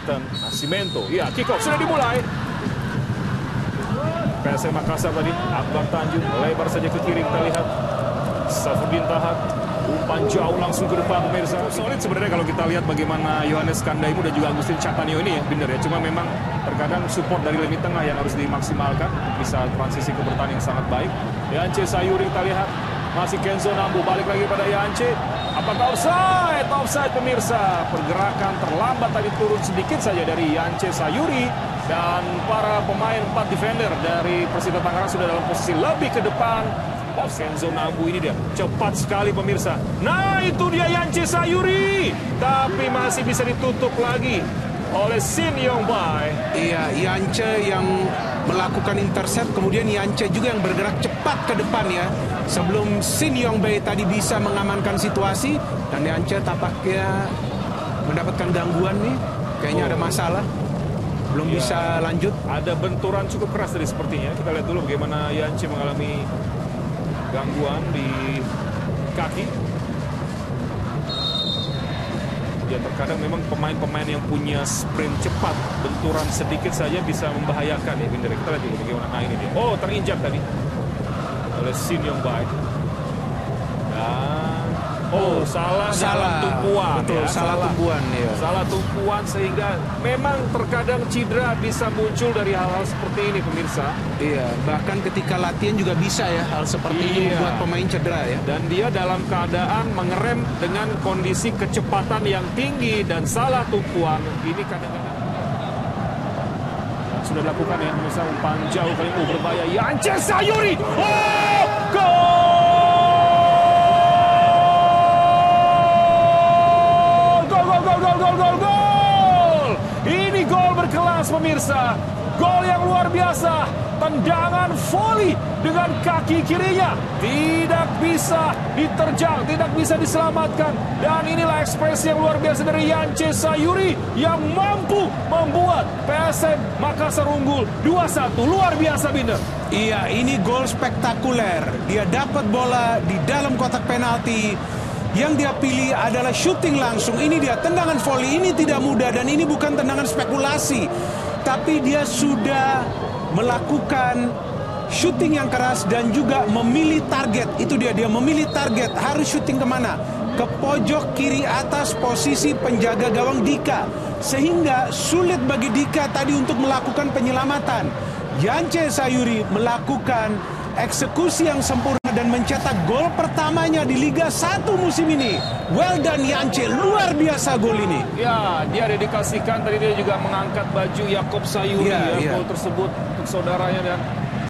Nathan Nascimento. Ya, kick off sudah dimulai. PSM Makassar tadi, Akbar Tanjung lebar saja ke kiri, kita lihat Safruddin tahan, umpan jauh langsung ke depan pemirsa. Solid sebenarnya kalau kita lihat bagaimana Yohanes Kandaimu dan juga Agustin Catanio ini ya, bener ya. Cuma memang terkadang support dari lini tengah yang harus dimaksimalkan, bisa transisi ke bertahan yang sangat baik. Yance Sayuri kita lihat, masih Kenzo Nambu, balik lagi pada Yance. Apakah offside? Offside pemirsa. Pergerakan terlambat tadi, turun sedikit saja dari Yance Sayuri. Dan para pemain 4 defender dari Persita Tangerang sudah dalam posisi lebih ke depan. Kenzo Nambu ini dia, cepat sekali pemirsa. Nah itu dia Yance Sayuri. Tapi masih bisa ditutup lagi oleh Shin Yong-bae. Iya, Yance yang melakukan intercept, kemudian Yance juga yang bergerak cepat ke depan ya. Sebelum Shin Yong-bae tadi bisa mengamankan situasi, dan Yance tampaknya mendapatkan gangguan nih. Kayaknya ada masalah. Belum bisa lanjut. Ada benturan cukup keras tadi sepertinya. Kita lihat dulu bagaimana Yance mengalami gangguan di kaki. Ya terkadang memang pemain-pemain yang punya sprint cepat, benturan sedikit saja bisa membahayakan ya Binder. Kita lihat dulu bagaimana ini dia. Oh, terinjak tadi oleh Shin Yong-bae. Dan salah tumpuan. Betul, ya, salah tumpuan ya. Salah tumpuan sehingga memang terkadang cedera bisa muncul dari hal-hal seperti ini pemirsa. Iya, bahkan ketika latihan juga bisa ya hal seperti ini membuat pemain cedera ya. Dan dia dalam keadaan mengerem dengan kondisi kecepatan yang tinggi dan salah tumpuan. Ini kadang-kadang sudah dilakukan ya, pemirsa. Umpan jauh kali ini berbahaya. Yance Sayuri. Oh, gol! Gol! Ini gol berkelas pemirsa. Gol yang luar biasa. Tendangan volley dengan kaki kirinya. Tidak bisa diterjang, tidak bisa diselamatkan. Dan inilah ekspresi yang luar biasa dari Yance Sayuri yang mampu membuat PSM Makassar unggul 2-1. Luar biasa, Binder. Iya, ini gol spektakuler. Dia dapat bola di dalam kotak penalti. Yang dia pilih adalah shooting langsung. Ini dia tendangan volley. Ini tidak mudah dan ini bukan tendangan spekulasi. Tapi dia sudah melakukan shooting yang keras dan juga memilih target. Itu dia memilih target. Harus shooting kemana? Ke pojok kiri atas posisi penjaga gawang Dika. Sehingga sulit bagi Dika tadi untuk melakukan penyelamatan. Yance Sayuri melakukan eksekusi yang sempurna dan mencetak gol pertamanya di Liga 1 musim ini. Well done Yance, luar biasa gol ini. Ya, dia dedikasikan, tadi dia juga mengangkat baju Yakob Sayuri gol tersebut untuk saudaranya dan